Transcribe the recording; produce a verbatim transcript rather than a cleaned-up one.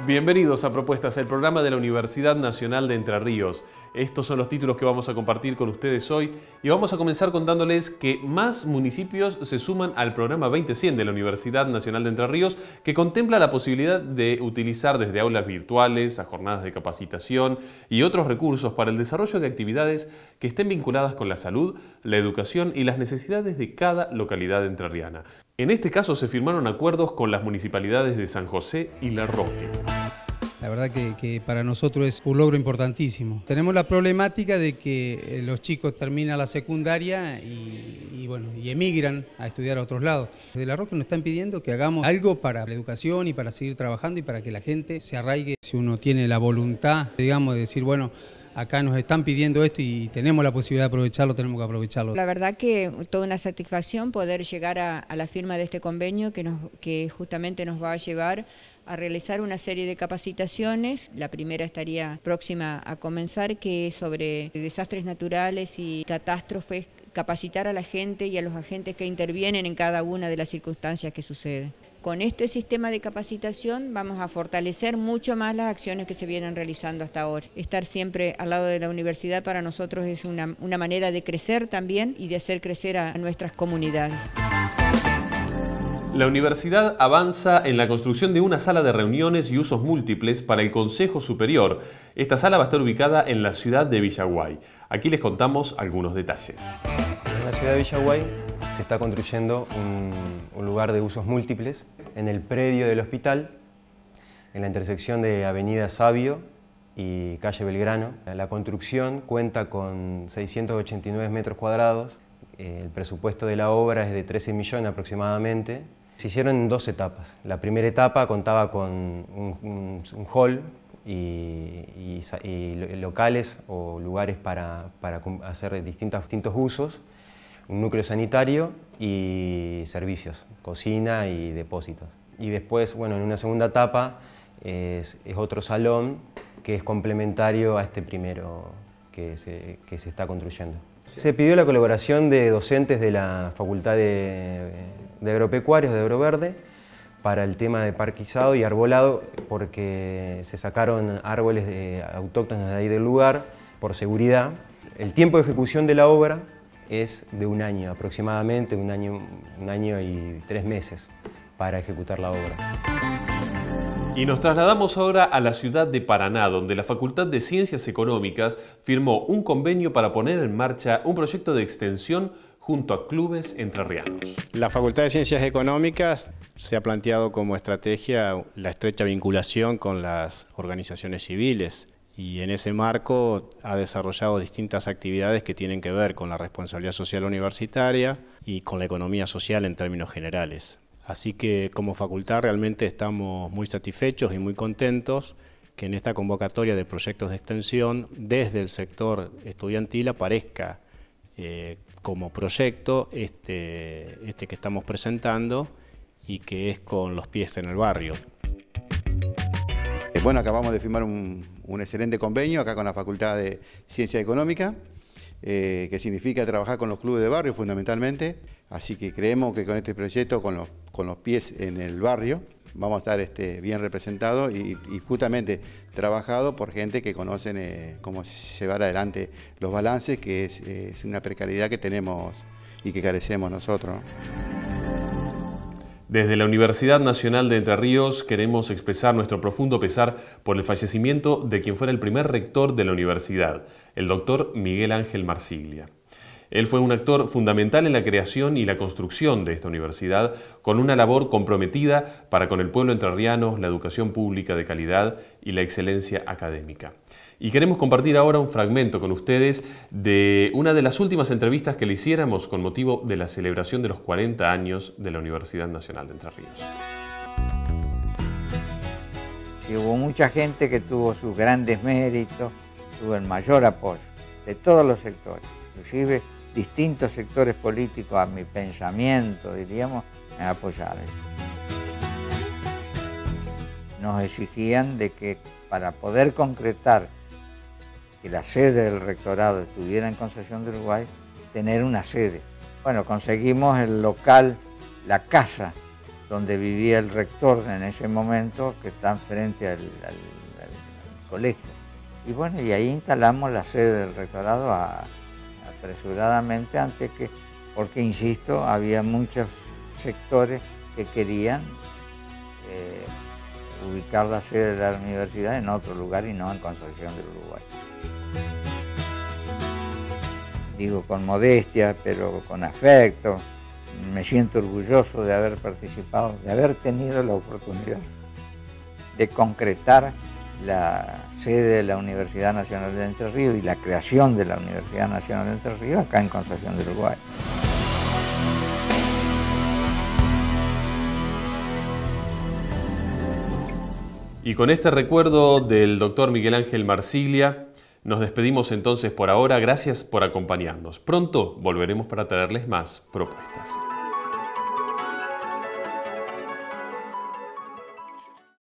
Bienvenidos a Propuestas, el programa de la Universidad Nacional de Entre Ríos. Estos son los títulos que vamos a compartir con ustedes hoy y vamos a comenzar contándoles que más municipios se suman al programa veinte cien de la Universidad Nacional de Entre Ríos, que contempla la posibilidad de utilizar desde aulas virtuales a jornadas de capacitación y otros recursos para el desarrollo de actividades que estén vinculadas con la salud, la educación y las necesidades de cada localidad entrerriana. En este caso se firmaron acuerdos con las municipalidades de San José y La Roque. La verdad que, que para nosotros es un logro importantísimo. Tenemos la problemática de que los chicos terminan la secundaria y, y, bueno, y emigran a estudiar a otros lados. Desde La Roque nos están pidiendo que hagamos algo para la educación y para seguir trabajando y para que la gente se arraigue. Si uno tiene la voluntad, digamos, de decir, bueno, acá nos están pidiendo esto y tenemos la posibilidad de aprovecharlo, tenemos que aprovecharlo. La verdad que toda una satisfacción poder llegar a, a la firma de este convenio que, nos, que justamente nos va a llevar a realizar una serie de capacitaciones. La primera estaría próxima a comenzar, que es sobre desastres naturales y catástrofes, capacitar a la gente y a los agentes que intervienen en cada una de las circunstancias que suceden. Con este sistema de capacitación vamos a fortalecer mucho más las acciones que se vienen realizando hasta ahora. Estar siempre al lado de la universidad para nosotros es una, una manera de crecer también y de hacer crecer a nuestras comunidades. La universidad avanza en la construcción de una sala de reuniones y usos múltiples para el Consejo Superior. Esta sala va a estar ubicada en la ciudad de Villaguay. Aquí les contamos algunos detalles. En la ciudad de Villaguay se está construyendo un, un lugar de usos múltiples en el predio del hospital, en la intersección de Avenida Sabio y Calle Belgrano. La construcción cuenta con seiscientos ochenta y nueve metros cuadrados. El presupuesto de la obra es de trece millones aproximadamente. Se hicieron en dos etapas. La primera etapa contaba con un, un, un hall y, y, y locales o lugares para, para hacer distintos, distintos usos, un núcleo sanitario y servicios, cocina y depósitos. Y después, bueno, en una segunda etapa es, es otro salón que es complementario a este primero que se, que se está construyendo. Se pidió la colaboración de docentes de la Facultad de, de Agropecuarios de Agroverde para el tema de parquizado y arbolado, porque se sacaron árboles de, autóctonos de ahí del lugar por seguridad. El tiempo de ejecución de la obra es de un año aproximadamente, un año, un año y tres meses para ejecutar la obra. Y nos trasladamos ahora a la ciudad de Paraná, donde la Facultad de Ciencias Económicas firmó un convenio para poner en marcha un proyecto de extensión junto a clubes entrerrianos. La Facultad de Ciencias Económicas se ha planteado como estrategia la estrecha vinculación con las organizaciones civiles y en ese marco ha desarrollado distintas actividades que tienen que ver con la responsabilidad social universitaria y con la economía social en términos generales. Así que como facultad realmente estamos muy satisfechos y muy contentos que en esta convocatoria de proyectos de extensión desde el sector estudiantil aparezca eh, como proyecto este, este que estamos presentando y que es con los pies en el barrio. Bueno, acabamos de firmar un, un excelente convenio acá con la Facultad de Ciencias Económicas, eh, que significa trabajar con los clubes de barrio fundamentalmente. Así que creemos que con este proyecto, con los, con los pies en el barrio, vamos a estar este, bien representados y, y justamente trabajados por gente que conocen eh, cómo llevar adelante los balances, que es, eh, es una precariedad que tenemos y que carecemos nosotros, ¿no? Desde la Universidad Nacional de Entre Ríos queremos expresar nuestro profundo pesar por el fallecimiento de quien fuera el primer rector de la universidad, el doctor Miguel Ángel Marsiglia. Él fue un actor fundamental en la creación y la construcción de esta universidad, con una labor comprometida para con el pueblo entrerriano, la educación pública de calidad y la excelencia académica. Y queremos compartir ahora un fragmento con ustedes de una de las últimas entrevistas que le hiciéramos con motivo de la celebración de los cuarenta años de la Universidad Nacional de Entre Ríos. Y hubo mucha gente que tuvo sus grandes méritos, tuvo el mayor apoyo de todos los sectores, inclusive distintos sectores políticos a mi pensamiento, diríamos, me apoyaron. Nos exigían de que para poder concretar que la sede del rectorado estuviera en Concepción de Uruguay, tener una sede. Bueno, conseguimos el local, la casa donde vivía el rector en ese momento, que está frente al, al, al, al colegio. Y bueno, y ahí instalamos la sede del rectorado a, apresuradamente, antes que, porque insisto, había muchos sectores que querían eh, ubicar la sede de la universidad en otro lugar y no en Concepción del Uruguay. Digo con modestia, pero con afecto. Me siento orgulloso de haber participado, de haber tenido la oportunidad de concretar la sede de la Universidad Nacional de Entre Ríos y la creación de la Universidad Nacional de Entre Ríos acá en Concepción del Uruguay. Y con este recuerdo del doctor Miguel Ángel Marsiglia, nos despedimos entonces por ahora. Gracias por acompañarnos. Pronto volveremos para traerles más propuestas.